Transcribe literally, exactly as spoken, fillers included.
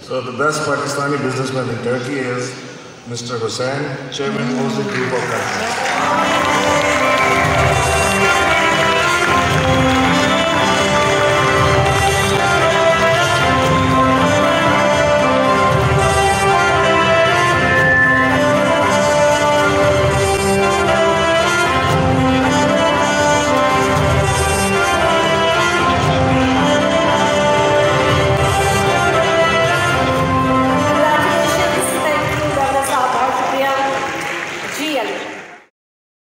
So the best Pakistani businessman in Turkey is Mister Hussain, Chairman of Oz Group of Companies.